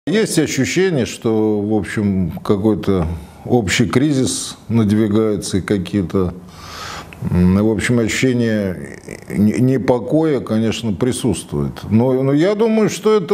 Есть ощущение, что, в общем, какой-то общий кризис надвигается и какие-то, в общем, ощущение непокоя, конечно, присутствует. Но я думаю, что это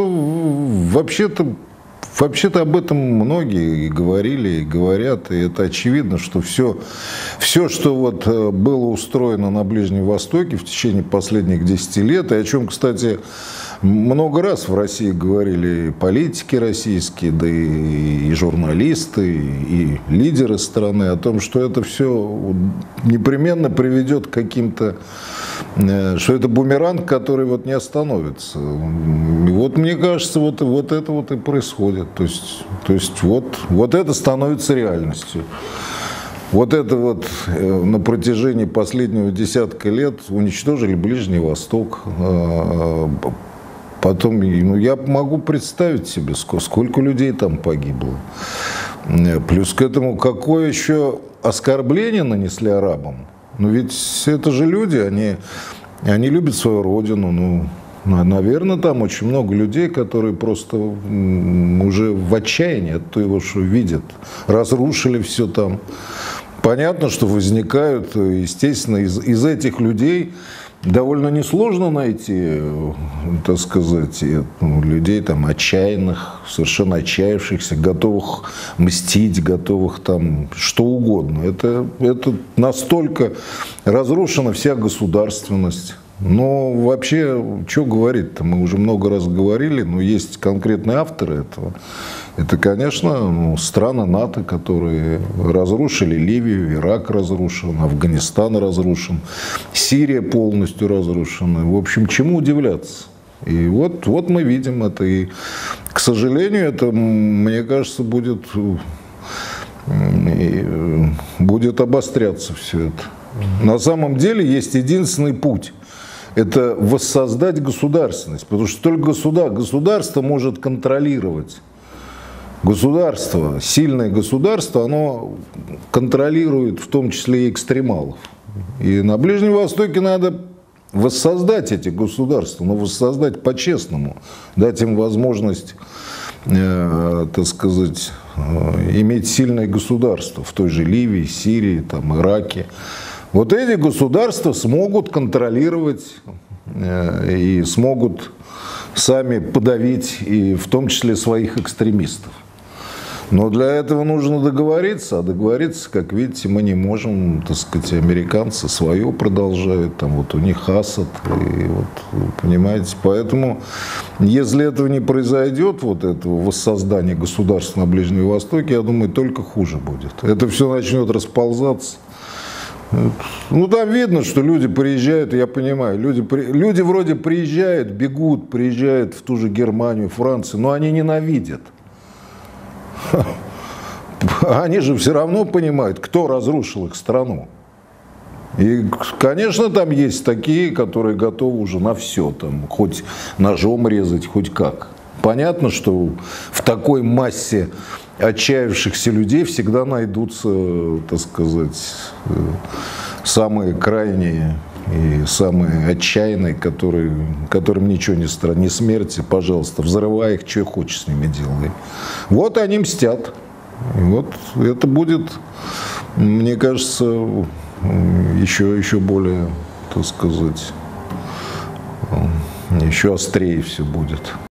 вообще-то об этом многие и говорили, и говорят, и это очевидно, что все, что вот было устроено на Ближнем Востоке в течение последних 10 лет, и о чем, кстати, много раз в России говорили и политики российские, да и журналисты, и лидеры страны, о том, что это все непременно приведет к каким-то, что это бумеранг, который вот не остановится. И вот мне кажется, вот это вот и происходит. То есть вот это становится реальностью. Вот это вот на протяжении последнего десятка лет уничтожили Ближний Восток. Потом, я могу представить себе, сколько людей там погибло. Плюс к этому, какое еще оскорбление нанесли арабам. Ну ведь это же люди, они любят свою родину. Наверное, там очень много людей, которые просто уже в отчаянии от того, что видят. Разрушили все там. Понятно, что возникают, естественно, из этих людей довольно несложно найти, так сказать, людей там отчаянных, совершенно отчаявшихся, готовых мстить, готовых там что угодно. Это настолько разрушена вся государственность. Но вообще, что говорить-то, мы уже много раз говорили, но есть конкретные авторы этого. Это, конечно, страны НАТО, которые разрушили Ливию, Ирак разрушен, Афганистан разрушен, Сирия полностью разрушена. В общем, чему удивляться? И вот мы видим это. И, к сожалению, это, мне кажется, будет обостряться все это. На самом деле есть единственный путь. Это воссоздать государственность, потому что только государство может контролировать. Государство, сильное государство, оно контролирует в том числе и экстремалов. И на Ближнем Востоке надо воссоздать эти государства, но воссоздать по-честному, дать им возможность, так сказать, иметь сильное государство в той же Ливии, Сирии, там, Ираке. Вот эти государства смогут контролировать и смогут сами подавить, и в том числе своих экстремистов. Но для этого нужно договориться, а договориться, как видите, мы не можем, так сказать, американцы свое продолжают, там вот у них Асад, и вот, понимаете, поэтому, если этого не произойдет, вот этого воссоздания государства на Ближнем Востоке, я думаю, только хуже будет. Это все начнет расползаться. Ну, там видно, что люди приезжают, я понимаю, люди вроде приезжают, бегут, приезжают в ту же Германию, Францию, но они ненавидят. Они же все равно понимают, кто разрушил их страну. И, конечно, там есть такие, которые готовы уже на все, там, хоть ножом резать, хоть как. Понятно, что в такой массе отчаявшихся людей всегда найдутся, так сказать, самые крайние и самые отчаянные, которым ничего не страшно, не смерти, пожалуйста, взрывай их, что хочешь с ними делай. Вот они мстят. И вот это будет, мне кажется, еще более, так сказать, еще острее все будет.